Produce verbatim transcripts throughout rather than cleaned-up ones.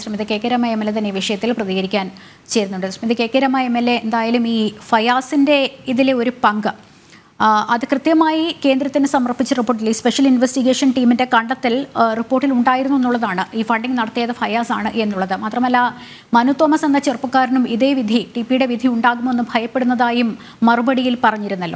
Shrimati K K Rama M L A തന്നെ ഈ വിഷയത്തിൽ പ്രതികരിക്കാൻ ചേരുന്നുണ്ട്. Shrimati K K Rama M L A എന്തായാലും ഈ ഫയാസിന്റെ ഇതിലെ ഒരു പങ്ക് അത് കൃത്യമായി കേന്ദ്രത്തിന് സമർപ്പിച്ച റിപ്പോർട്ടിൽ ഈ സ്പെഷ്യൽ ഇൻവെസ്റ്റിഗേഷൻ ടീമിന്റെ കണ്ടെത്തൽ റിപ്പോർട്ടിൽ ഉണ്ടായിരുന്നു എന്നുള്ളതാണ്. ഈ ഫണ്ടിംഗ് നടത്തിയത് ഫയാസ് ആണ് എന്നുള്ളത് മാത്രമല്ല, മനു തോമസ് എന്ന ചെറുപ്പക്കാരനും ഇതേ വിധി ടി പിയുടെ വിധി ഉണ്ടാകുമെന്ന് ഭയപ്പെടുന്നതായും മറുപടിയിൽ പറഞ്ഞിരുന്നല്ലോ.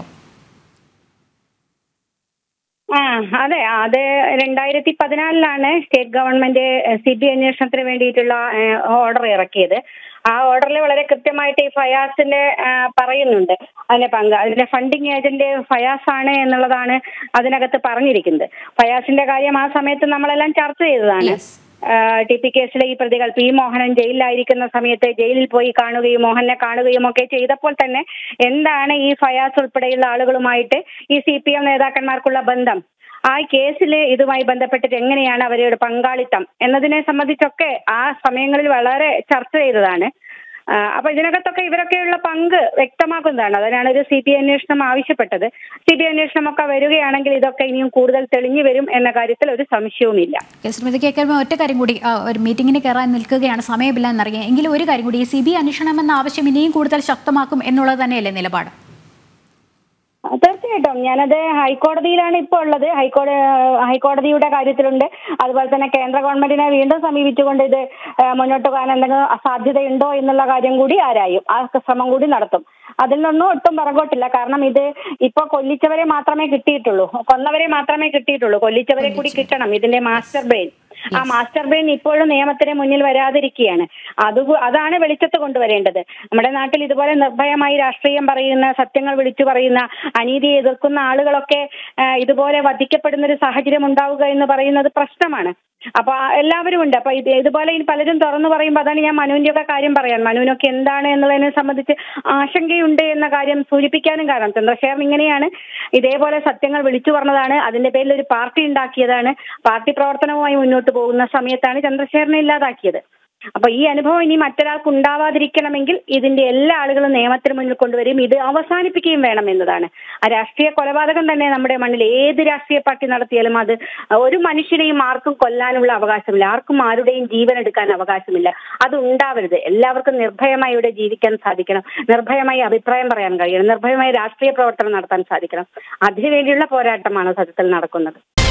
ആ അതെ, അത് രണ്ടായിരത്തി പതിനാലിലാണ് state government C B I അന്വേഷണത്തിന് വേണ്ടിയിട്ടുള്ള ഓർഡർ ഇറക്കിയത്. ആ ഓർഡറിൽ വളരെ കൃത്യമായിട്ട് ഈ ഫയാസിന്റെ പറയുന്നുണ്ട് അതിന്റെ പങ്ക്. അതിന്റെ ഫണ്ടിങ് ഏജന്റ് ഫയാസ് ആണ് എന്നുള്ളതാണ് അതിനകത്ത് പറഞ്ഞിരിക്കുന്നത്. ഫയാസിന്റെ കാര്യം ആ സമയത്ത് നമ്മളെല്ലാം ചർച്ച ചെയ്തതാണ്. ടി പി കേസിലെ ഈ പ്രതികൾ പി മോഹനൻ ജയിലിലായിരിക്കുന്ന സമയത്ത് ജയിലിൽ പോയി കാണുകയും മോഹനെ കാണുകയും ഒക്കെ ചെയ്തപ്പോൾ തന്നെ എന്താണ് ഈ ഫയാസ് ഉൾപ്പെടെയുള്ള ആളുകളുമായിട്ട് ഈ സി പി എം നേതാക്കന്മാർക്കുള്ള ബന്ധം, ആ കേസിൽ ഇതുമായി ബന്ധപ്പെട്ടിട്ട് എങ്ങനെയാണ് അവരുടെ പങ്കാളിത്തം എന്നതിനെ സംബന്ധിച്ചൊക്കെ ആ സമയങ്ങളിൽ വളരെ ചർച്ച ചെയ്തതാണ്. അപ്പൊ ഇതിനകത്തൊക്കെ ഇവരൊക്കെയുള്ള പങ്ക് വ്യക്തമാക്കുന്നതാണ്. അതിനാണ് ഒരു സി ബി ഐ അന്വേഷണം ആവശ്യപ്പെട്ടത്. സി ബി ഐ അന്വേഷണമൊക്കെ വരികയാണെങ്കിൽ ഇതൊക്കെ ഇനിയും കൂടുതൽ തെളിഞ്ഞു വരും എന്ന കാര്യത്തിൽ ഒരു സംശയവുമില്ല. ശ്രീമതി കെ കെ ഒറ്റ കാര്യം കൂടി, ഒരു മീറ്റിംഗിന് കയറാൻ നിൽക്കുകയാണ്, സമയമില്ല എന്നറിയാം. എങ്കിലും ഒരു കാര്യം കൂടി, ഈ സി ബി ഐ അന്വേഷണം എന്ന ആവശ്യം ഇനിയും കൂടുതൽ ശക്തമാക്കും എന്നുള്ളത് തന്നെയല്ലേ നിലപാട്? തീർച്ചയായിട്ടും ഞാനത് ഹൈക്കോടതിയിലാണ് ഇപ്പോൾ ഉള്ളത്. ഹൈക്കോടതി ഹൈക്കോടതിയുടെ കാര്യത്തിലുണ്ട്. അതുപോലെ തന്നെ കേന്ദ്ര ഗവൺമെന്റിനെ വീണ്ടും സമീപിച്ചുകൊണ്ട് ഇത് മുന്നോട്ട് പോകാൻ എന്തെങ്കിലും അസാധ്യതയുണ്ടോ എന്നുള്ള കാര്യം കൂടി ആരായും. ആ ശ്രമം കൂടി നടത്തും. അതിൽ നിന്നും ഒട്ടും പുറകോട്ടില്ല. കാരണം ഇത് ഇപ്പൊ കൊല്ലിച്ചവരെ മാത്രമേ കിട്ടിയിട്ടുള്ളൂ, കൊന്നവരെ മാത്രമേ കിട്ടിയിട്ടുള്ളൂ. കൊല്ലിച്ചവരെ കൂടി കിട്ടണം. ഇതിന്റെ മാസ്റ്റർ ബ്രെയിൻ, ആ മാസ്റ്റർ ബ്രെയിൻ ഇപ്പോഴും നിയമത്തിന് മുന്നിൽ വരാതിരിക്കുകയാണ്. അത് അതാണ് വെളിച്ചത്ത് കൊണ്ടുവരേണ്ടത്. നമ്മുടെ നാട്ടിൽ ഇതുപോലെ നിർഭയമായി രാഷ്ട്രീയം പറയുന്ന, സത്യങ്ങൾ വിളിച്ചു പറയുന്ന, അനീതിയെ എതിർക്കുന്ന ആളുകളൊക്കെ ഇതുപോലെ വധിക്കപ്പെടുന്ന ഒരു സാഹചര്യം ഉണ്ടാവുക എന്ന് പറയുന്നത് പ്രശ്നമാണ്. അപ്പൊ എല്ലാവരും ഉണ്ട്. അപ്പൊ ഇത് ഇതുപോലെ പലരും തുറന്നു പറയുമ്പോൾ അതാണ് ഞാൻ മനുവിന്റെ ഒക്കെ കാര്യം പറയാൻ, മനുവിനൊക്കെ എന്താണ് എന്നുള്ളതിനെ സംബന്ധിച്ച് ആശങ്കയുണ്ട് എന്ന കാര്യം സൂചിപ്പിക്കാനും കാരണം ചന്ദ്രശേഖരൻ ഇങ്ങനെയാണ് ഇതേപോലെ സത്യങ്ങൾ വിളിച്ചു പറഞ്ഞതാണ്. അതിന്റെ പേരിൽ ഒരു പാർട്ടി ഉണ്ടാക്കിയതാണ്. പാർട്ടി പ്രവർത്തനവുമായി മുന്നോട്ട് പോകുന്ന സമയത്താണ് ചന്ദ്രശേഖരനെ ഇല്ലാതാക്കിയത്. അപ്പൊ ഈ അനുഭവം ഇനി മറ്റൊരാൾക്ക് ഉണ്ടാവാതിരിക്കണമെങ്കിൽ ഇതിന്റെ എല്ലാ ആളുകളും നിയമത്തിന് മുന്നിൽ കൊണ്ടുവരും. ഇത് അവസാനിപ്പിക്കുകയും വേണം എന്നതാണ്. ആ രാഷ്ട്രീയ കൊലപാതകം തന്നെ നമ്മുടെ മണ്ണിൽ ഏത് രാഷ്ട്രീയ പാർട്ടി നടത്തിയാലും അത് ഒരു മനുഷ്യനെയും ആർക്കും കൊല്ലാനുള്ള അവകാശമില്ല, ആർക്കും ആരുടെയും ജീവൻ എടുക്കാൻ അവകാശമില്ല. അത് ഉണ്ടാവരുത്. എല്ലാവർക്കും നിർഭയമായി ഇവിടെ ജീവിക്കാൻ സാധിക്കണം, നിർഭയമായി അഭിപ്രായം പറയാൻ കഴിയണം, നിർഭയമായി രാഷ്ട്രീയ പ്രവർത്തനം നടത്താൻ സാധിക്കണം. അതിനുവേണ്ടിയുള്ള പോരാട്ടമാണ് സത്യത്തിൽ നടക്കുന്നത്.